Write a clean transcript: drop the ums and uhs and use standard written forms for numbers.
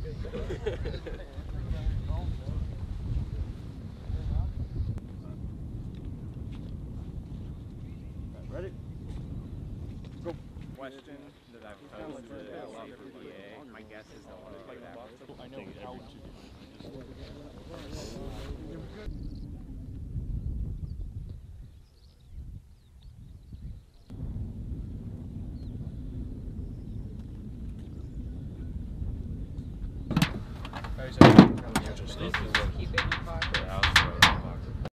Ready? Go. Question that I've posed to the CFPA, my guess is they'll want to do that. I know how to. Keep it in your pocket.